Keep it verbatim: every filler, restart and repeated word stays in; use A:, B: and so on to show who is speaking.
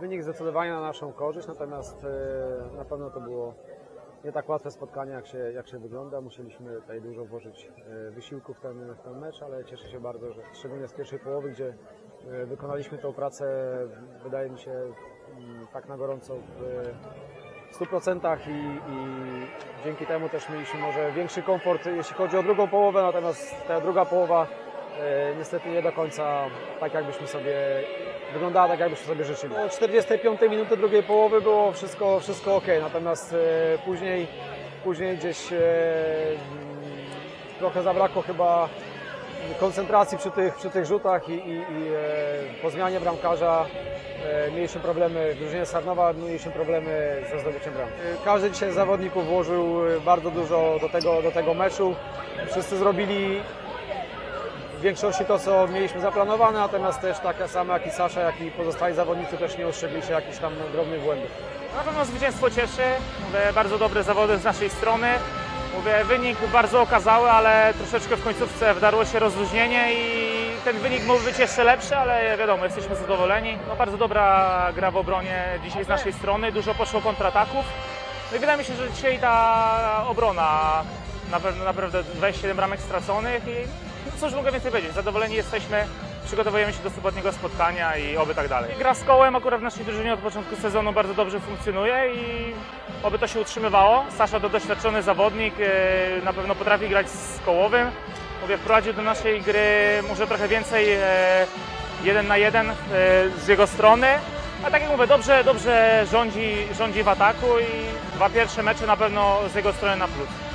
A: wynik zdecydowanie na naszą korzyść, natomiast na pewno to było nie tak łatwe spotkanie, jak się, jak się wygląda. Musieliśmy tutaj dużo włożyć wysiłku w ten, w ten mecz, ale cieszę się bardzo, że szczególnie z pierwszej połowy, gdzie wykonaliśmy tę pracę, wydaje mi się, tak na gorąco w stu procentach i, i dzięki temu też mieliśmy może większy komfort, jeśli chodzi o drugą połowę, natomiast ta druga połowa e, niestety nie do końca tak, jakbyśmy sobie wyglądała, tak jakbyśmy sobie życzyli. Od czterdziestej piątej minuty drugiej połowy było wszystko, wszystko ok, natomiast e, później, później gdzieś e, trochę zabrakło chyba koncentracji przy tych, przy tych rzutach i, i, i e, po zmianie bramkarza e, mieliśmy problemy, w drużynie Sarnowa mieliśmy problemy ze zdobyciem bramki. Każdy dzisiaj z zawodników włożył bardzo dużo do tego, do tego meczu. Wszyscy zrobili w większości to, co mieliśmy zaplanowane, natomiast też takie same jak i Sasza, jak i pozostali zawodnicy też nie ostrzegli się jakichś tam drobnych błędów.
B: Na pewno zwycięstwo cieszy, mówię, bardzo dobre zawody z naszej strony. Mówię, wynik bardzo okazały, ale troszeczkę w końcówce wdarło się rozluźnienie i ten wynik mógł być jeszcze lepszy, ale wiadomo, jesteśmy zadowoleni. No, bardzo dobra gra w obronie dzisiaj z naszej strony, dużo poszło kontrataków. No i wydaje mi się, że dzisiaj ta obrona, naprawdę dwadzieścia siedem bramek straconych i no cóż mogę więcej powiedzieć, zadowoleni jesteśmy. Przygotowujemy się do sobotniego spotkania i oby tak dalej. Gra z kołem akurat w naszej drużynie od początku sezonu bardzo dobrze funkcjonuje i oby to się utrzymywało. Sasza to doświadczony zawodnik, na pewno potrafi grać z kołowym. Mówię, wprowadził do naszej gry może trochę więcej jeden na jeden z jego strony. A tak jak mówię, dobrze, dobrze rządzi, rządzi w ataku i dwa pierwsze mecze na pewno z jego strony na plus.